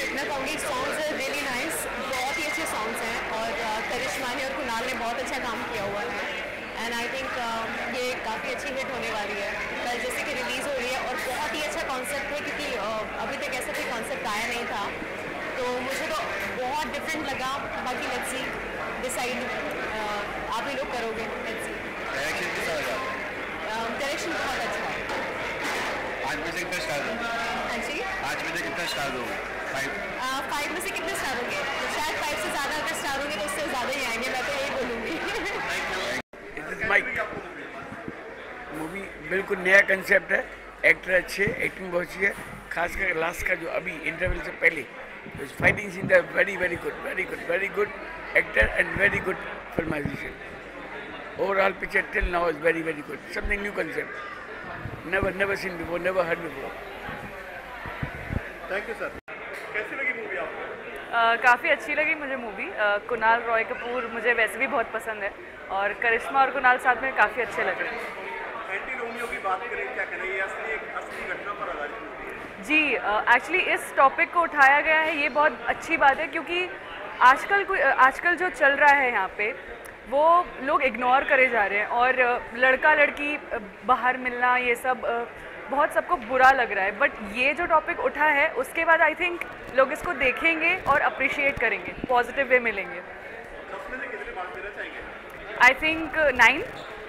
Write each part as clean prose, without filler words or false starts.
मैं कहूँगी सॉन्ग्स है रियली नाइस, बहुत ही अच्छे सॉन्ग्स हैं और करिश्मा ने और कुणाल ने बहुत अच्छा काम किया हुआ है एंड आई थिंक ये काफ़ी अच्छी हिट होने वाली है कल जैसे कि रिलीज़ हो रही है और बहुत ही अच्छा कॉन्सेप्ट है क्योंकि अभी तक ऐसा कोई कॉन्सेप्ट आया नहीं था तो मुझे तो बहुत डिफरेंट लगा। बाकी लेट्स सी डिसाइड आप ही लोग करोगे। Let's see. डायरेक्शन कैसा लगा? डायरेक्शन बहुत अच्छा है। 5 में से कितना स्टार दोगे? हाँ जी, 5 में से कितना स्टार दोगे? 5। 5 में से कितने स्टार होंगे? शायद 5 से ज़्यादा अगर स्टार होंगे तो उससे ज़्यादा ही आएंगे, मैं तो यही बोलूँगी। मूवी बिल्कुल नया कंसेप्ट है, एक्टर अच्छे, एक्टिंग बहुत अच्छी है, खासकर लास्ट का जो अभी इंटरवल से पहले फाइटिंग सीन है very good actor and very good filmisation. Overall picture till now is very good, something new concept, never seen before, never heard before. Thank you sir. कैसी लगी मूवी आपको? काफ़ी अच्छी लगी मुझे मूवी। कुणाल रॉय कपूर मुझे वैसे भी बहुत पसंद है और करिश्मा और कुणाल साथ में काफ़ी अच्छे लग रहे हैं। एंटी रोमियो की बात करें, क्या करें, ये असली घटना पर आधारित मूवी है। जी, एक्चुअली इस टॉपिक को उठाया गया है, ये बहुत अच्छी बात है क्योंकि आजकल जो चल रहा है यहाँ पे वो लोग इग्नोर करे जा रहे हैं और लड़का लड़की बाहर मिलना ये सब बहुत सबको बुरा लग रहा है। बट ये जो टॉपिक उठा है उसके बाद आई थिंक लोग इसको देखेंगे और अप्रिशिएट करेंगे, पॉजिटिव वे में लेंगे। 10 में से कितने मार्क्स देना चाहेंगे? I think 9।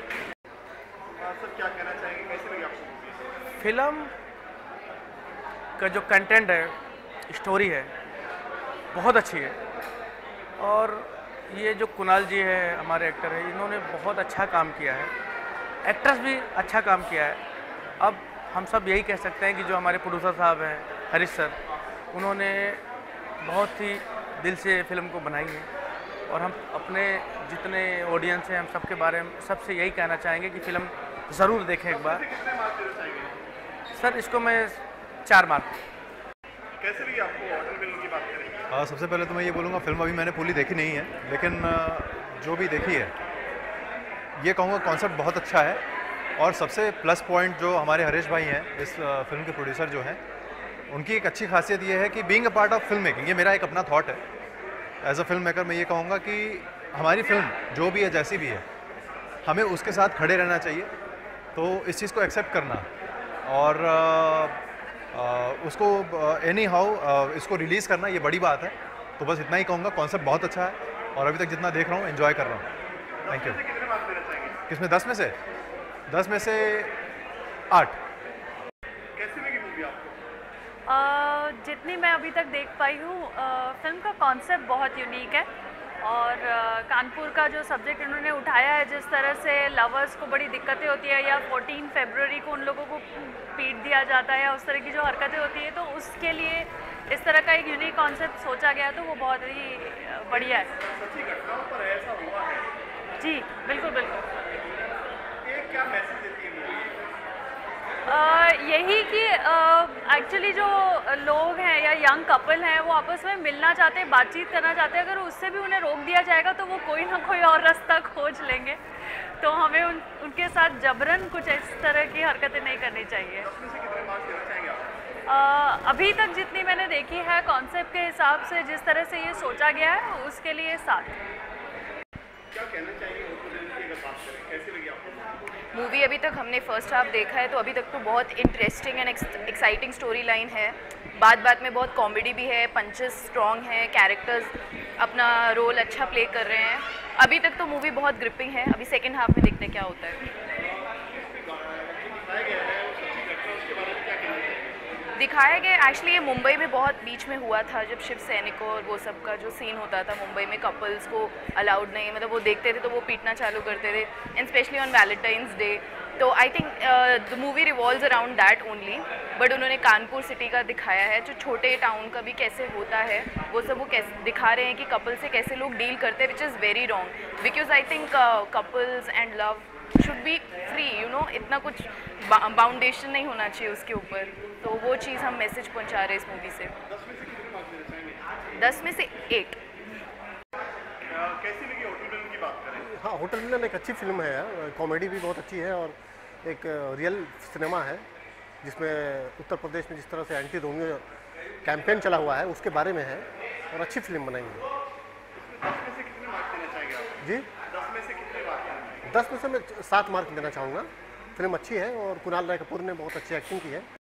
सर क्या कहना चाहेंगे, कैसी लगी आपको मूवी? फिल्म का जो कंटेंट है, स्टोरी है, बहुत अच्छी है और ये जो कुणाल जी है हमारे एक्टर है, इन्होंने बहुत अच्छा काम किया है, एक्ट्रेस भी अच्छा काम किया है। अब हम सब यही कह सकते हैं कि जो हमारे प्रोड्यूसर साहब हैं हरीश सर, उन्होंने बहुत ही दिल से फिल्म को बनाई है और हम अपने जितने ऑडियंस हैं हम सबके बारे में सबसे यही कहना चाहेंगे कि फ़िल्म ज़रूर देखें एक बार। कितने मार्क्स देना चाहेंगे? सर इसको मैं 4 मार्क। कैसे लगी आपको होटल फिल्म की बात करें? सबसे पहले तो मैं ये बोलूँगा, फिल्म अभी मैंने पूरी देखी नहीं है, लेकिन जो भी देखी है ये कहूँगा कॉन्सेप्ट बहुत अच्छा है और सबसे प्लस पॉइंट जो हमारे हरीश भाई हैं, इस फिल्म के प्रोड्यूसर जो हैं, उनकी एक अच्छी खासियत ये है कि being a part of film making, ये मेरा एक अपना थॉट है एज अ फिल्म मेकर, मैं ये कहूँगा कि हमारी फिल्म जो भी है जैसी भी है हमें उसके साथ खड़े रहना चाहिए, तो इस चीज़ को एक्सेप्ट करना और उसको एनी हाउ इसको रिलीज़ करना, ये बड़ी बात है। तो बस इतना ही कहूँगा, कॉन्सेप्ट बहुत अच्छा है और अभी तक जितना देख रहा हूँ एंजॉय कर रहा हूँ। Thank you. कितने मार्क्स देना चाहेंगे? किसमें? 10 में से? 10 में से 8। कैसी लगी मूवी आपको? जितनी मैं अभी तक देख पाई हूँ, फिल्म का कॉन्सेप्ट बहुत यूनिक है और कानपुर का जो सब्जेक्ट इन्होंने उठाया है, जिस तरह से लवर्स को बड़ी दिक्कतें होती है या 14 फरवरी को उन लोगों को पीट दिया जाता है या उस तरह की जो हरकतें होती है, तो उसके लिए इस तरह का एक यूनिक कॉन्सेप्ट सोचा गया, तो वो बहुत ही बढ़िया है। सच्ची घटनाओं पर ऐसा हुआ है? जी बिल्कुल। ये क्या मैसेज देती है मूवी? यही कि एक्चुअली जो लोग हैं या यंग कपल हैं वो आपस में मिलना चाहते हैं, बातचीत करना चाहते हैं, अगर उससे भी उन्हें रोक दिया जाएगा तो वो कोई ना कोई और रास्ता खोज लेंगे, तो हमें उनके साथ जबरन कुछ इस तरह की हरकतें नहीं करनी चाहिए। 10 में से कितने मार्क्स देना चाहेंगे आप? अभी तक जितनी मैंने देखी है कॉन्सेप्ट के हिसाब से, जिस तरह से ये सोचा गया है, उसके लिए 7। क्या कहना चाहिए होटल फिल्म की अगर बात करें, कैसी लगी आपको? मूवी अभी तक हमने फर्स्ट हाफ देखा है तो अभी तक तो बहुत interesting and exciting story line है, बात बात में बहुत कॉमेडी भी है, पंचेस स्ट्रॉन्ग हैं, कैरेक्टर्स अपना रोल अच्छा प्ले कर रहे हैं। अभी तक तो मूवी बहुत ग्रिपिंग है, अभी सेकेंड हाफ में देखते हैं क्या होता है। दिखाया गया एक्चुअली ये मुंबई में बहुत बीच में हुआ था, जब शिव सैनिकों और वो सब का जो सीन होता था मुंबई में, कपल्स को अलाउड नहीं, मतलब वो देखते थे तो वो पीटना चालू करते थे, and specially on Valentine's day. तो I think the movie revolves around that only, but उन्होंने कानपुर सिटी का दिखाया है, जो छोटे टाउन का भी कैसे होता है वो सब, वो कैसे दिखा रहे हैं कि कपल से कैसे लोग डील करते हैं, which is very wrong, because I think couples and love should be free, you know, इतना कुछ बाउंडेशन नहीं होना चाहिए उसके ऊपर, तो वो चीज़ हम मैसेज पहुंचा रहे हैं इस मूवी से। 10 में से 8। कैसी लगी होटल फिल्म की बात करें? हाँ, होटल विलन एक अच्छी फिल्म है, कॉमेडी भी बहुत अच्छी है और एक रियल सिनेमा है जिसमें उत्तर प्रदेश में जिस तरह से एंटी रोमियो कैंपेन चला हुआ है उसके बारे में है और अच्छी फिल्म बनाई है। 10 में से कितने मार्क्स देना चाहेंगे आप? जी 10 में से कितने मार्क्स देना चाहेंगे? 10 में से मैं 7 मार्क देना चाहूँगा। फिल्म अच्छी है और कुणाल रॉय कपूर ने बहुत अच्छी एक्टिंग की है।